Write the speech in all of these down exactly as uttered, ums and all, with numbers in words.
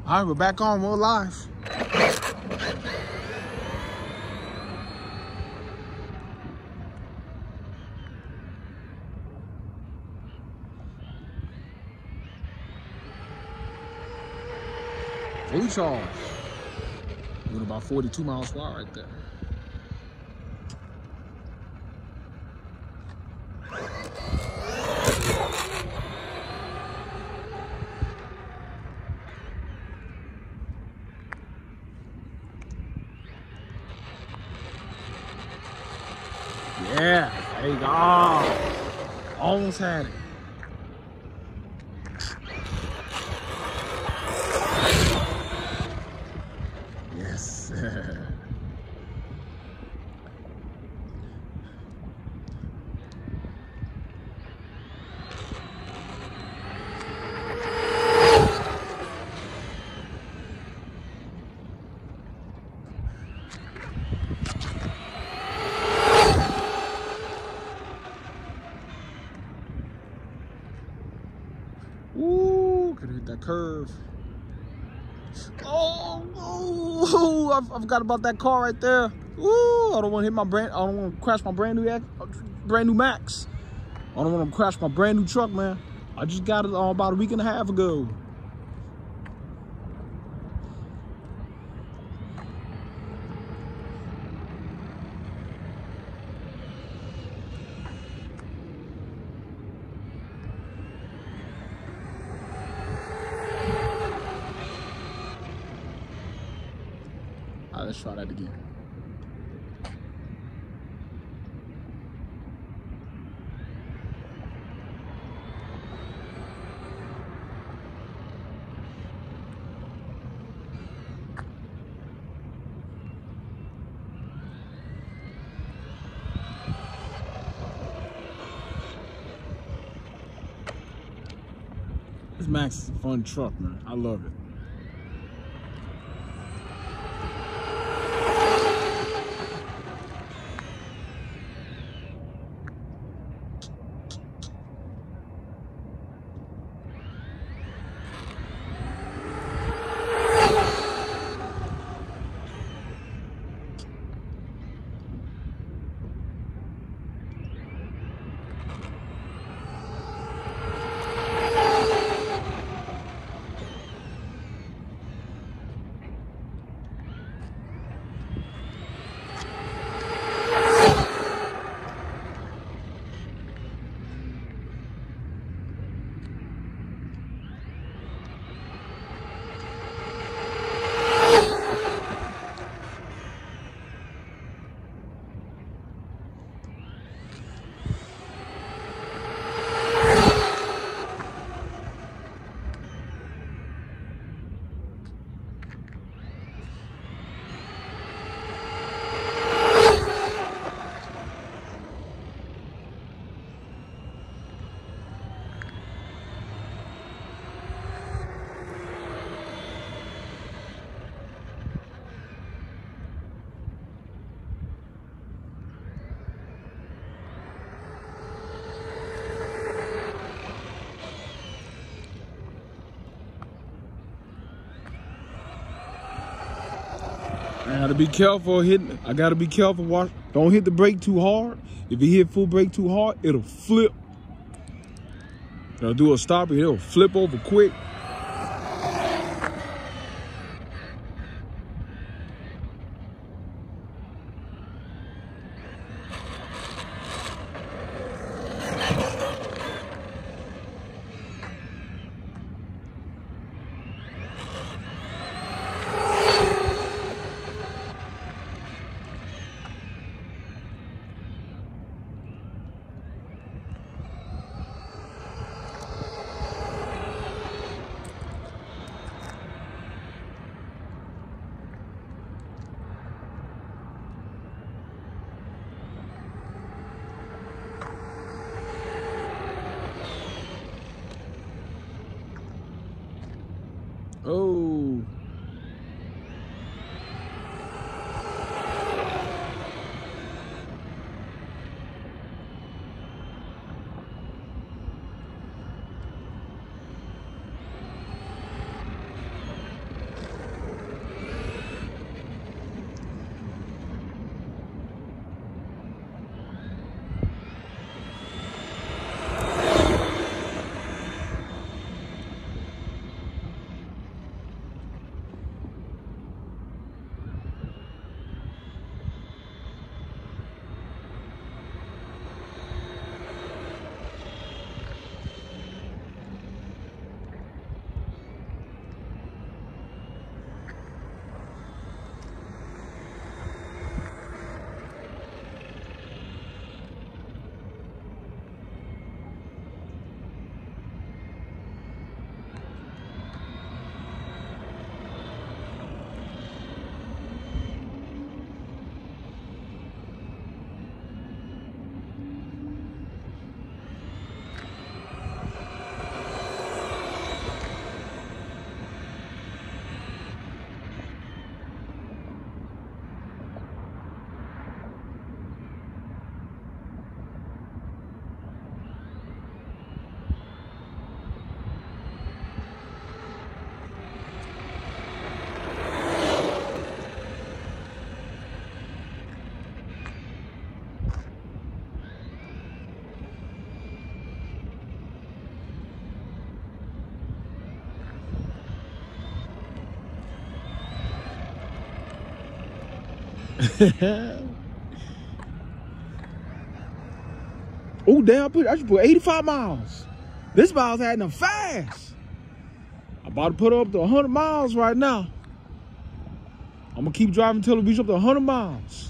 All right, we're back on. We're live. Fully charged. Doing about forty-two miles per hour right there. Yeah, there you go. Oh, almost had it. Yes. Ooh, could hit that curve. Oh, oh, I, I forgot about that car right there. Ooh, I don't want to hit my brand. I don't want to crash my brand new, brand new Maxx. I don't want to crash my brand new truck, man. I just got it uh, about a week and a half ago. All right, let's try that again. This Maxx is a fun truck, man. I love it. I gotta be careful hitting. I gotta be careful. Watch. Don't hit the brake too hard. If you hit full brake too hard, it'll flip. It'll do a stopper. It'll flip over quick. Oh. Oh, damn, I, put, I should put eighty-five miles. This miles had them fast. I'm about to put her up to one hundred miles right now. I'm going to keep driving until it reaches up to one hundred miles.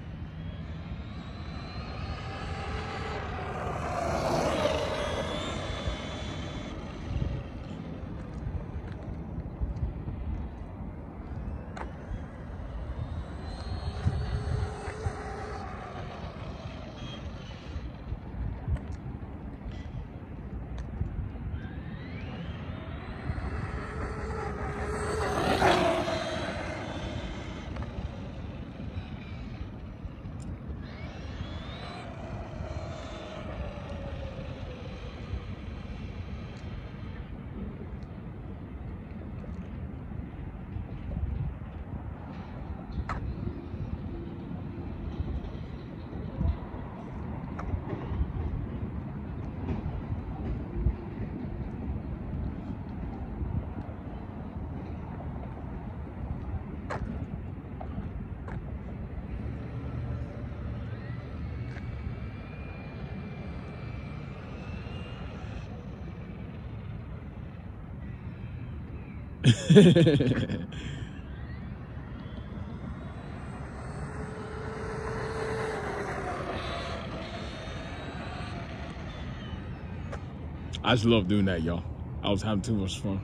I just love doing that, y'all. I was having too much fun.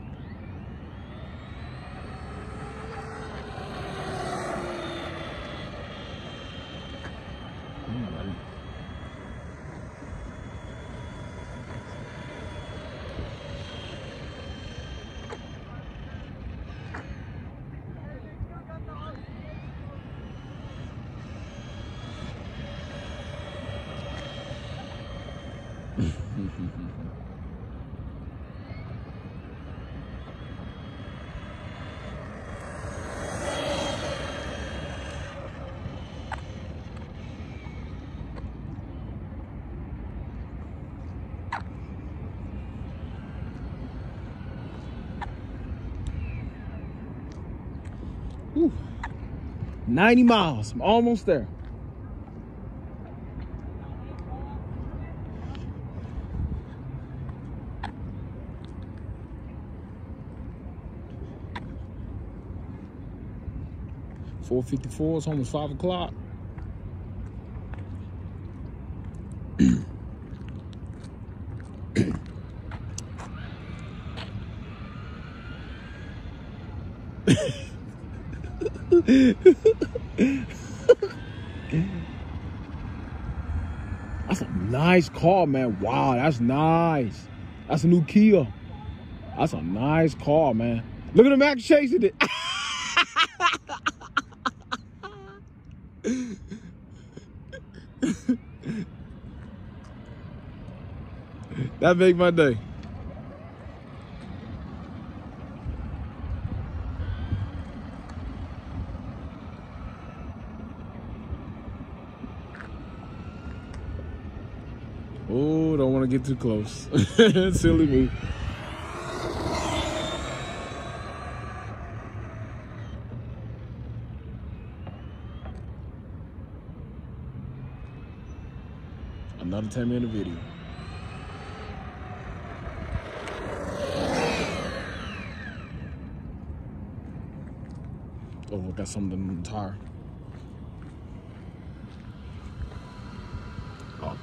Whew. ninety miles. I'm almost there. four fifty-four, it's almost five o'clock. That's a nice car, man. Wow, that's nice. That's a new Kia. That's a nice car, man. Look at the Maxx chasing it. That make my day. Oh, don't want to get too close. Silly me. Another ten minute video. Oh, I got something on the tire. Oh.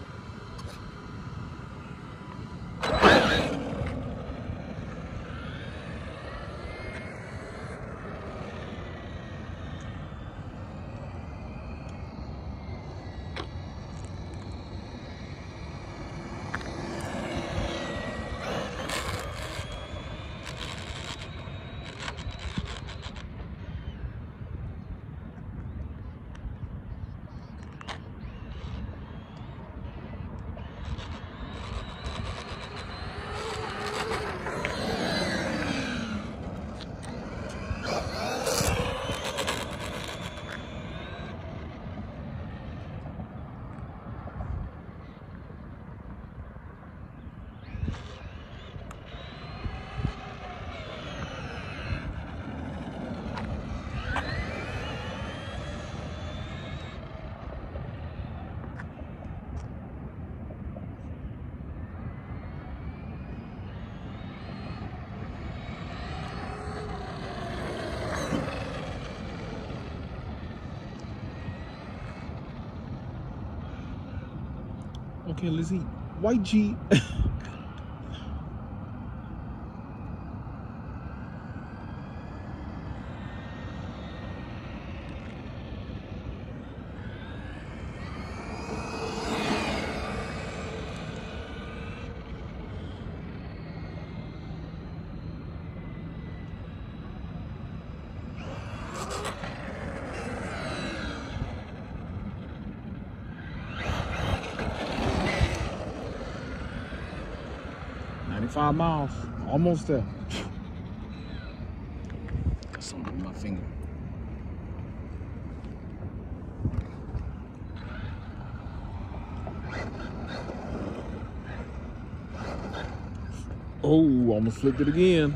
Okay, let's eat. White Jeep. ninety-five miles, almost there. Got something in my finger. Oh, almost flipped it again.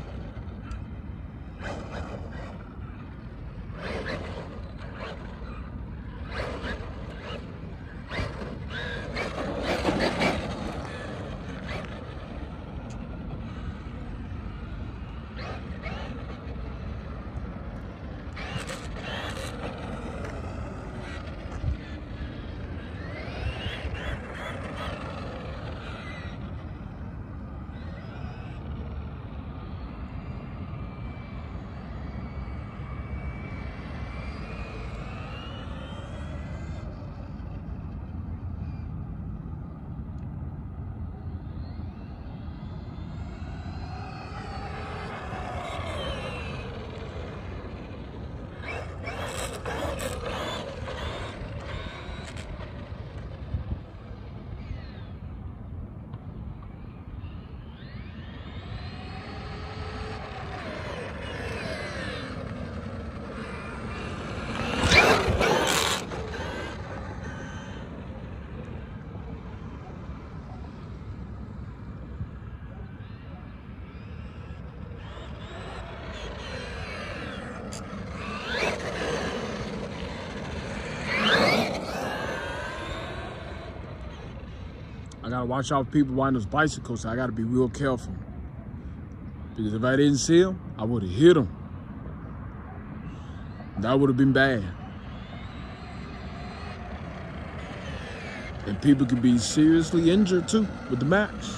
I gotta watch out for people riding those bicycles, so I gotta be real careful. Because if I didn't see them, I would have hit them. That would have been bad. And people could be seriously injured too with the Maxx.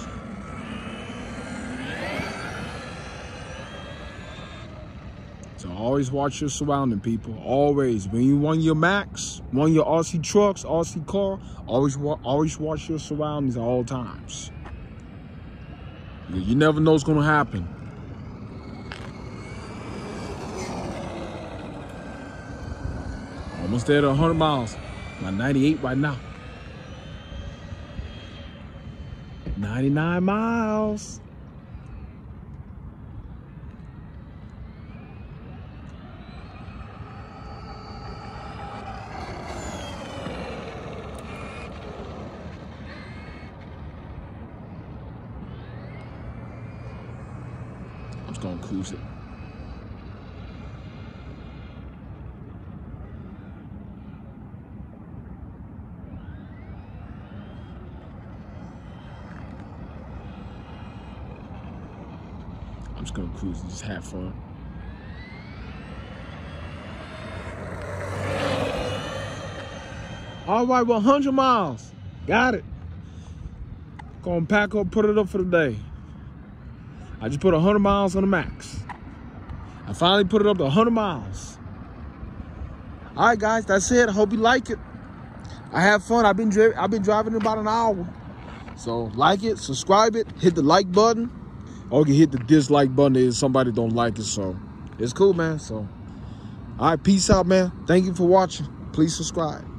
So always watch your surrounding, people. Always. When you run your Maxx, run your R C trucks, R C car, always, wa always watch your surroundings at all times. You never know what's going to happen. Almost there to one hundred miles. I'm at ninety-eight right now. ninety-nine miles. I'm just gonna cruise it. I'm just gonna cruise and just have fun. All right, one hundred miles. Got it. Gonna pack up, put it up for the day. I just put one hundred miles on the Maxx. I finally put it up to one hundred miles. All right, guys, that's it. I hope you like it. I have fun. I've been dri I've been driving about an hour. So like it, subscribe it, hit the like button, or you can hit the dislike button if somebody don't like it. So it's cool, man. So all right, peace out, man. Thank you for watching. Please subscribe.